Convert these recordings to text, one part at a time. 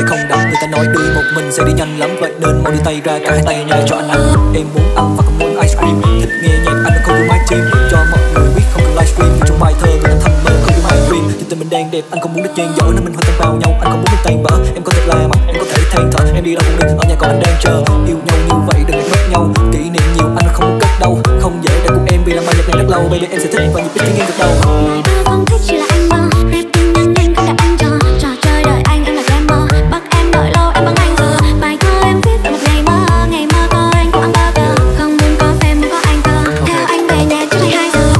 không đậm. Người ta nói đi một mình sẽ đi nhanh lắm, vậy nên mau đi tay ra cả hai tay nha cho anh ăn. Em muốn ăn và còn muốn ice cream, thích nghe nhạc anh đã không dùng mic team. Cho mọi người biết không cần livestream, nhưng trong bài thơ người ta thầm mơ không dùng high dream. Nhưng tình mình đang đẹp, anh không muốn được chen dở nên mình hòa tan vào nhau. Anh không muốn mình tan vỡ, em có thể la mà em có thể than thở. Em đi đâu cũng đi, ở nhà còn anh đang chờ. Yêu nhau như vậy đừng mất nhau, kỷ niệm nhiều anh không muốn cất đâu. Không dễ để cùng em vì làm bài nhạc này rất lâu. Baby em sẽ thích và nhịp đích khi nghe gật đầu. Không thích chỉ là anh mơ, rap tin nhắn tin không để anh chờ. Trò chơi đợi anh là gamer, bắt em đợi lâu em vẫn anh giờ. Bài thơ em viết về một ngày mơ có anh cũng ăn burger. Không muốn có fan muốn có anh cơ, theo anh về nhà trước 12 giờ.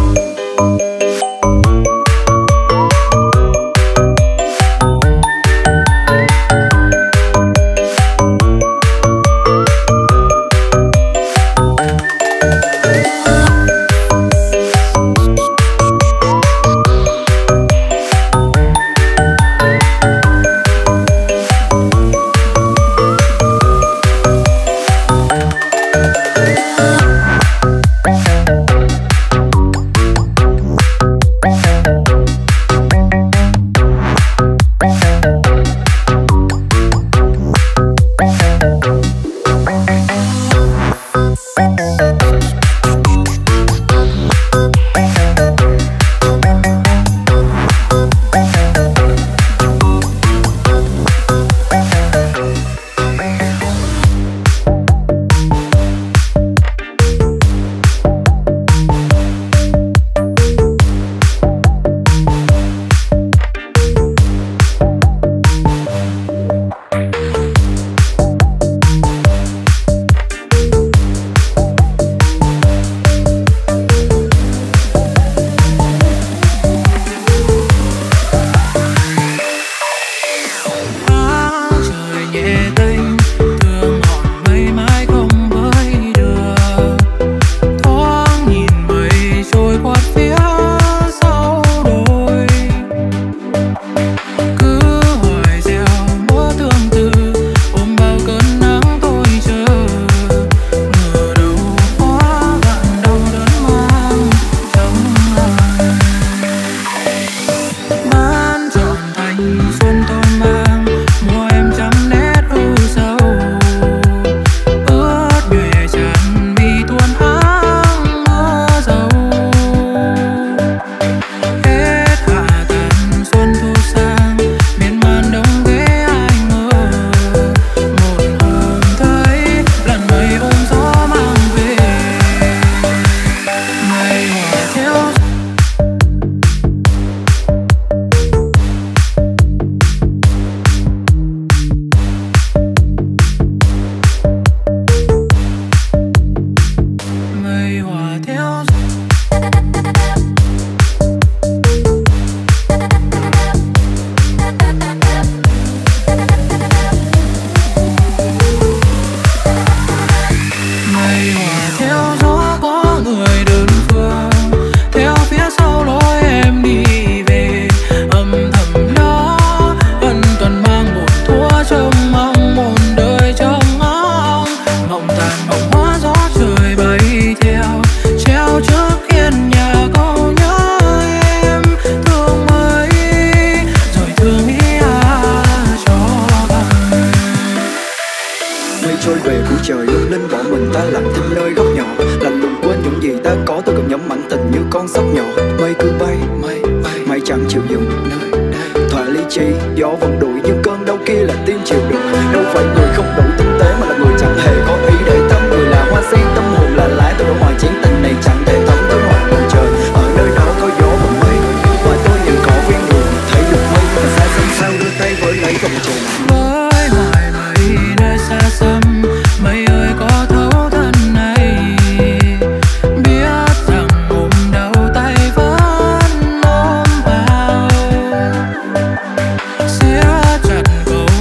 Siết chặt cầu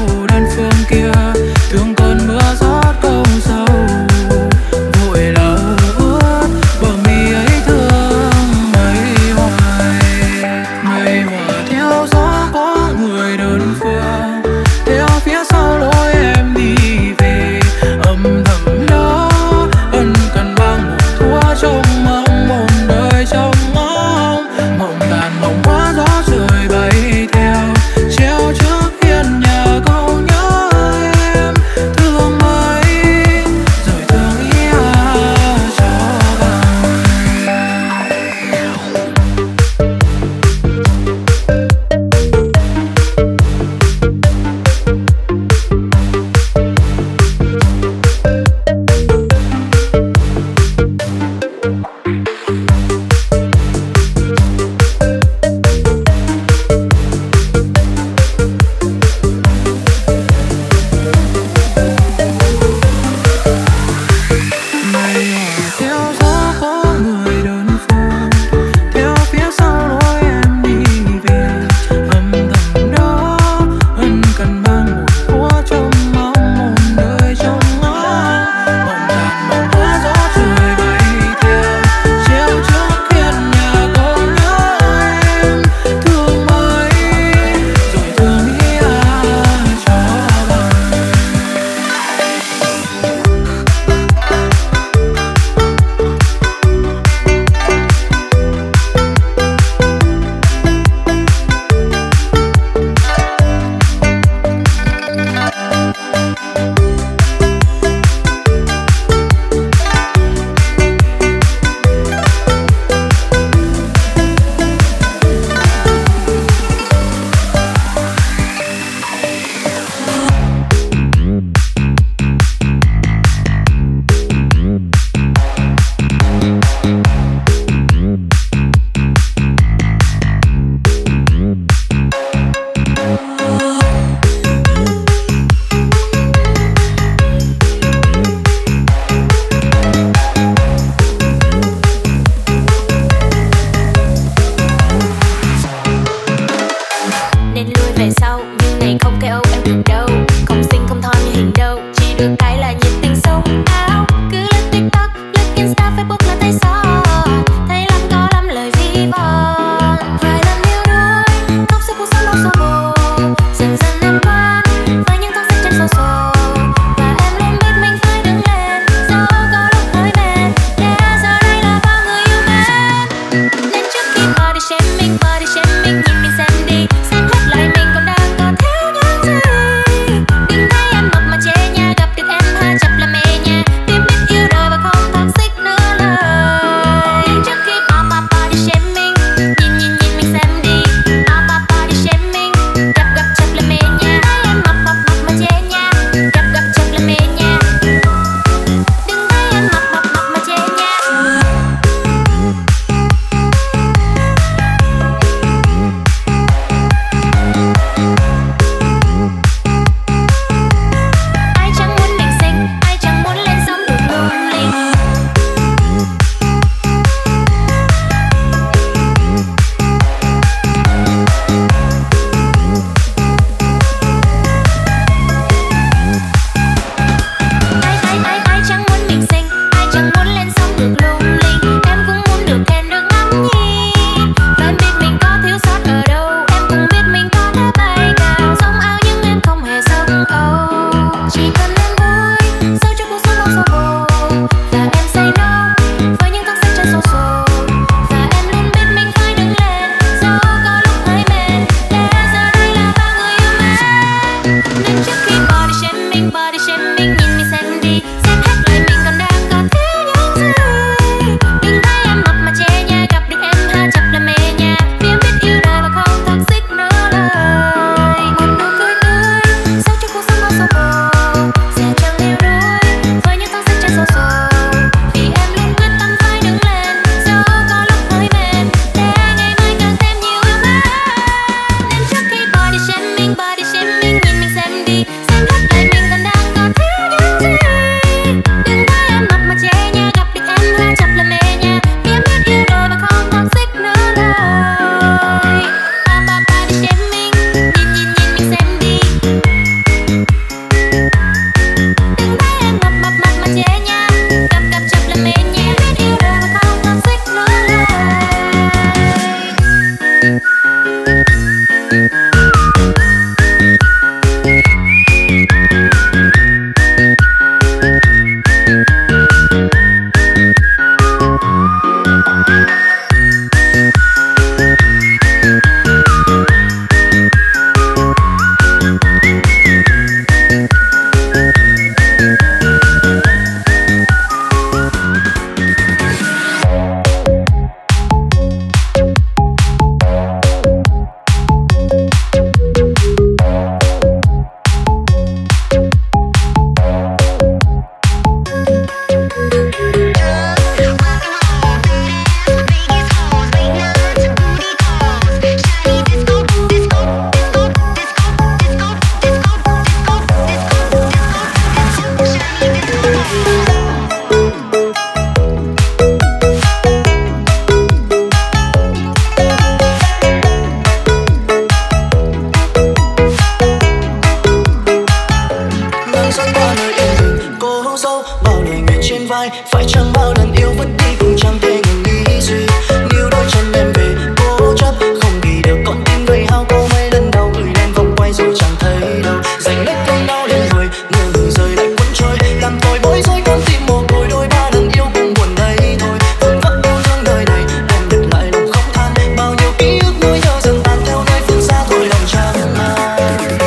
ai, phải chăng bao lần yêu vứt đi cũng chẳng thể ngừng nghĩ gì. Níu đôi chân em về cố chấp không đi được, con tim gây hao có mấy lần đau gửi đèn vòng quay rồi chẳng thấy đâu. Dành lấy cơn đau lên người ngờ ngừng rơi lại cuốn trôi, làm tôi bối rối con tim mồ côi. Đôi ba lần yêu cũng buồn đây thôi, vẫn vẫn yêu thương đời này em đừng lại lòng khóc than. Bao nhiêu ký ức nỗi nhớ dần tan theo nơi phương xa thôi lòng chẳng ai.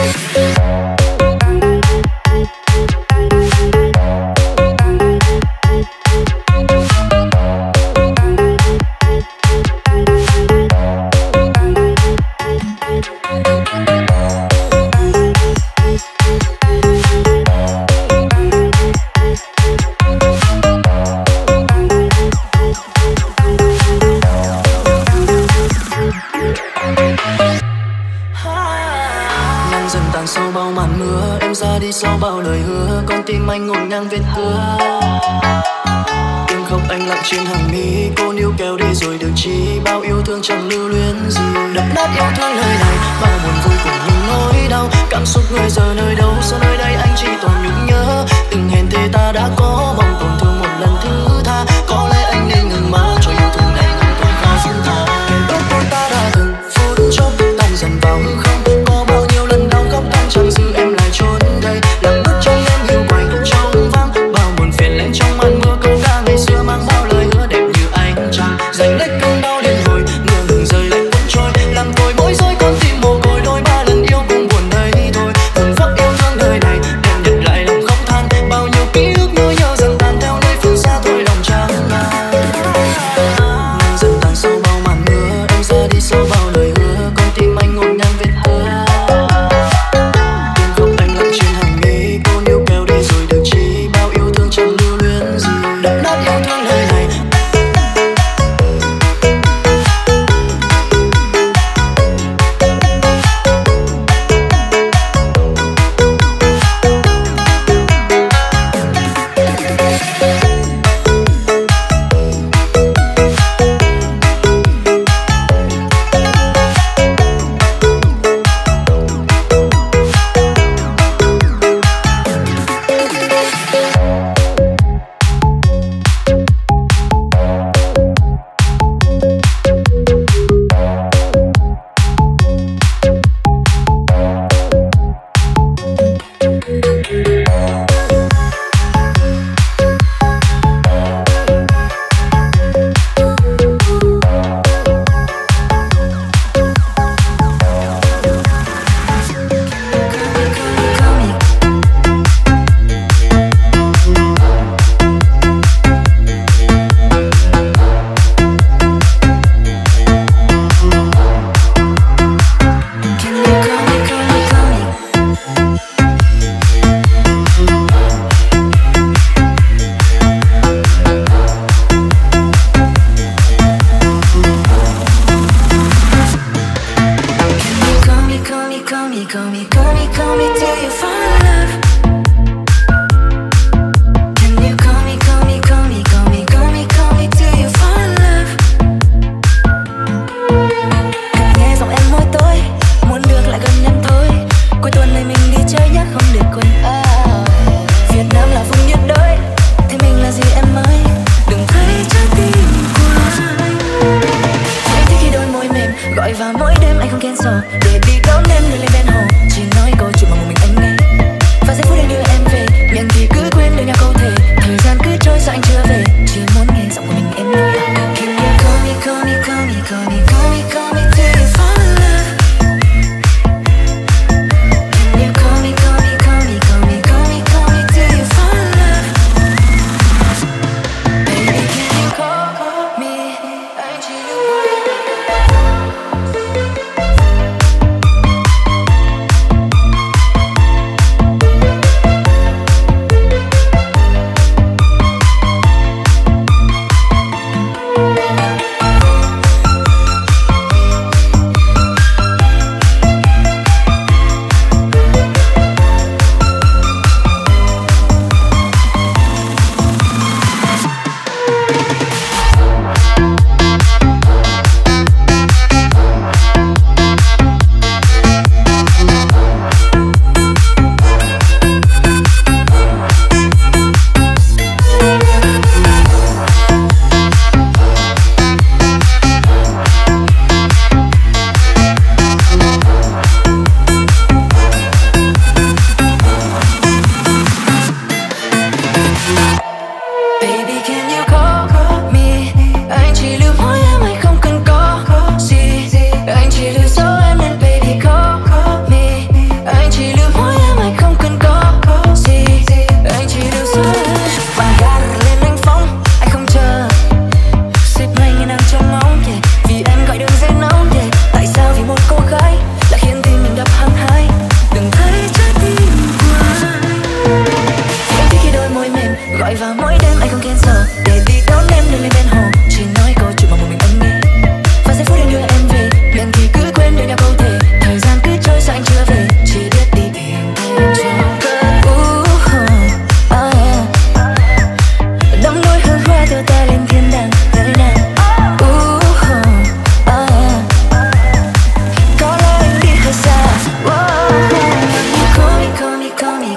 Nắng dần tàn sau bao màn mưa, em ra đi sau bao lời hứa, con tim anh ngổn ngang vết cưa. Tiếng khóc anh lặng trên hàng mi, cô níu kéo đi rồi được chi, bao yêu thương chẳng lưu luyến gì. Đập nát yêu thương nơi này, bao buồn vui cùng những nỗi đau, cảm xúc người giờ nơi đâu, sao nơi đây anh chỉ toàn nhung nhớ. Từng hẹn thề ta đã có, mong tổn thương một lần thứ tha, có lẽ anh nên ngừng mà cho yêu thương này ngừng không khó xin tha. Ước đôi ta đã từng phút chốc tan dần vào hư không, có bao nhiêu lần đau khóc tan chẳng giữ em lại trốn đây, làm bước chân em hiu quạnh trong vắng, bao buồn phiền lên trong màn mưa. Câu ca ngày xưa mang bao lời hứa đẹp như ánh trăng, dành lấy cơn đau lên hồi ngờ ngừng rơi lại cuốn trôi, làm tôi bối rối con tim mồ côi. Đôi ba lần yêu cũng buồn đây thôi, vẫn vẫn yêu thương đời này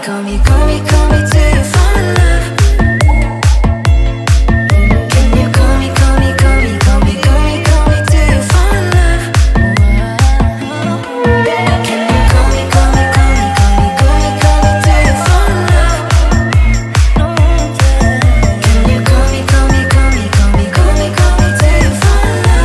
call me, call me, call me till you fall in love. Can you call me, call me, call me, call me, call me, call me till you fall in love? Can you call me, call me, call me, call me, call me, call me till you fall in love? Can you call me, call me, call me, call me, call me, call me till you fall in love?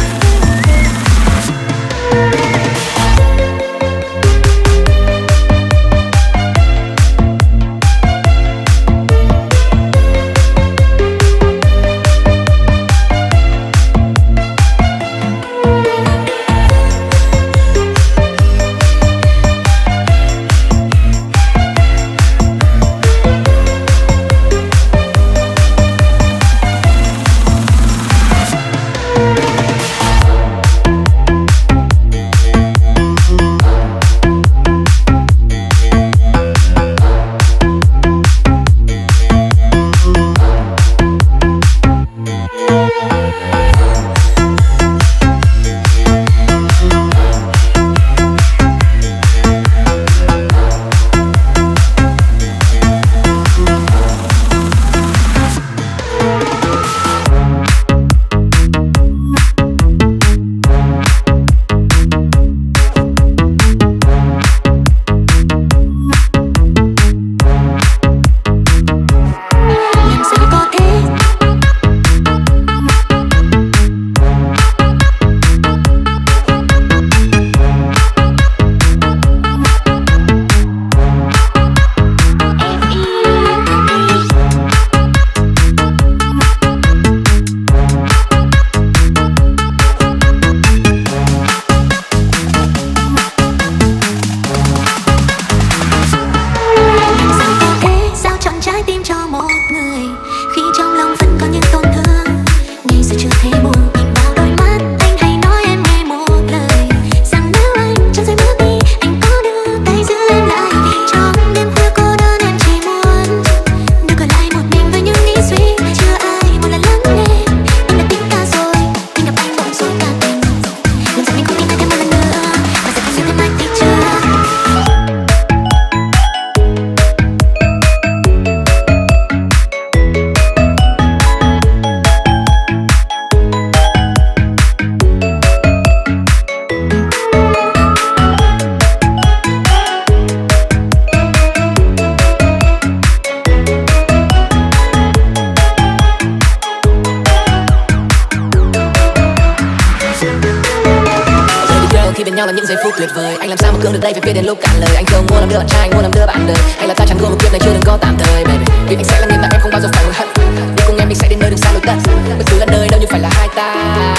Là những giây phút tuyệt vời, anh làm sao mà cưỡng được đây phải viết đến lúc cạn lời. Anh không muốn làm đứa bạn trai, anh muốn làm đứa bạn đời. Hay là ta chẳng đua một kiếp này chưa đừng có tạm thời baby. Vì anh sẽ là người mà em không bao giờ phải hối hận. Đi cùng em mình sẽ đến nơi đừng xa lối tận. Bất cứ là nơi đâu như phải là hai ta.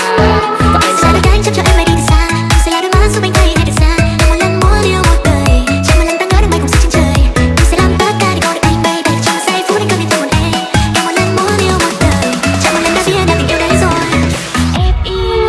Và anh sẽ là cái anh chấp cho em bay đi từ xa. Anh sẽ là đôi má giúp anh thấy hay được xa. Em một lần muốn yêu một đời, chẳng một lần ta ngỡ được mây cùng xích trên trời. Anh sẽ làm tất cả để có được anh baby. Trong một giây phút anh cần đến từng một em. Em một lần muốn yêu một đời, chẳng một lần đã biết đã tình yêu đấy rồi. Em yêu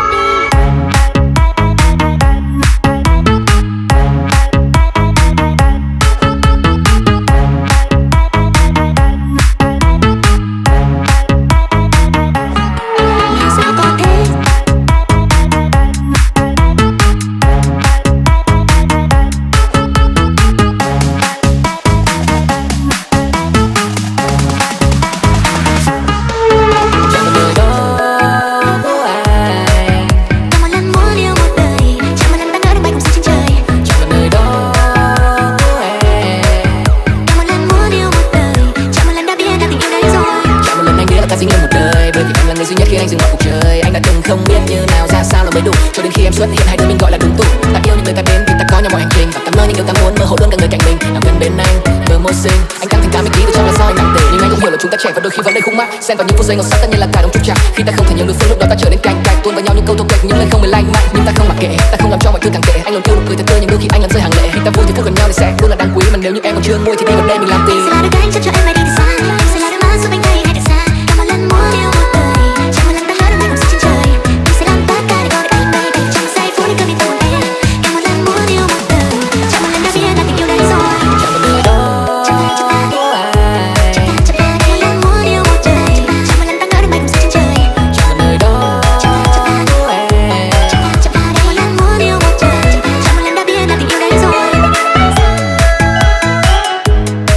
xuất hiện hai đứa mình gọi là đúng tụ. Ta yêu những người ta đến vì ta có nhau mọi hành trình. Và ta mơ những điều ta muốn, mơ hồ luôn cả người cạnh mình. Nào gần bên anh, bờ môi xinh. Anh căng thành 80 kg trong là sao anh nặng tề. Nhưng anh cũng hiểu là chúng ta trẻ và đôi khi vẫn đầy khúc mắc. Xen vào những phút giây ngọt sắc tất nhiên là cả đồng trục trặc. Khi ta không thể nhường đối phương lúc đó ta trở nên canh cạch. Tuôn vào nhau những câu thô kệch, những lời không hề lành mạnh. Nhưng ta không mặc kệ, ta không làm cho mọi thứ càng tệ. Anh luôn yêu nụ cười thật tươi nhưng đôi khi anh làm rơi hàng lệ. Khi ta vui thì phút gần nhau thì sẽ luôn là đáng quý. Mà nếu như em còn chưa nguôi thì đi vào đây mình làm tìm. sẽ là đôi cánh chấp cho em bay đi từ xa. Anh sẽ là đôi má giúp anh thấy hay được xa. Em một lần muốn yêu một đời, chẳng một lần ta ngỡ được mây cùng xích trên trời. Anh sẽ làm tất cả để có được anh baby. Trong một giây phút anh cần đến từng một em. Em một lần muốn yêu một đời, chẳng một lần đã biết là tình yêu đấy rồi. Chọn một người đó Chọn ta, chọn ta, của ai. chọn ta, em một lần muốn yêu một đời, chẳng một lần ta ngỡ được mây cùng xích trên trời. Chọn một người đó Chọn ta, chọn ta, của em. chọn ta, em một lần muốn yêu một đời, chẳng một lần đã biết là tình yêu đấy rồi.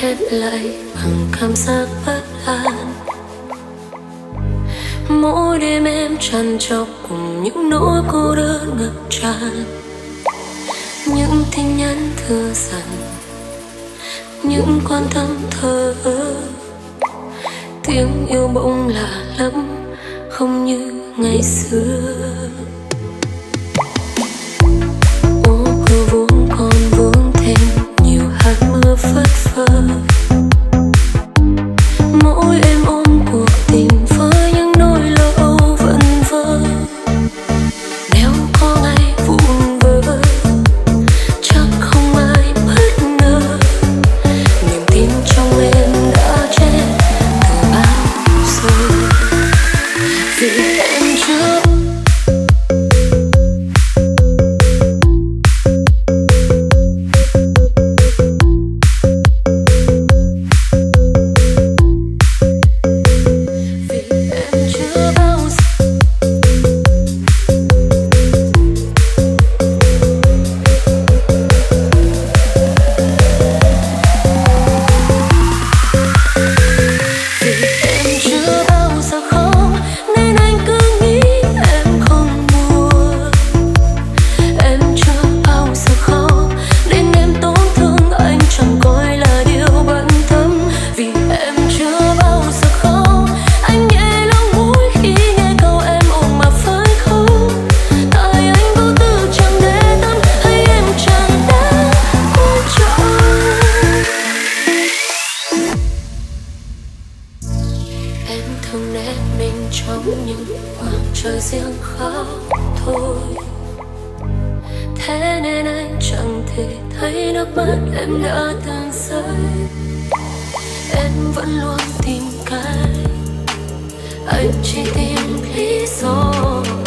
khép lại bằng cảm giác bất an. Mỗi đêm em trằn trọc cùng những nỗi cô đơn ngập tràn, những tin nhắn thừa dần, những quan tâm thờ ơ. Tiếng yêu bỗng lạ lắm, không như ngày xưa. Ô cửa vuông còn vương thêm nhiều hạt mưa phất phơ. Mỗi em ôm cuộc tình với những nỗi lo âu vẩn vơ. Nếu có ngày vụn vỡ chắc không ai bất ngờ. Niềm tin trong em đã chết từ bao giờ. Vì em chưa anh chỉ tìm lý do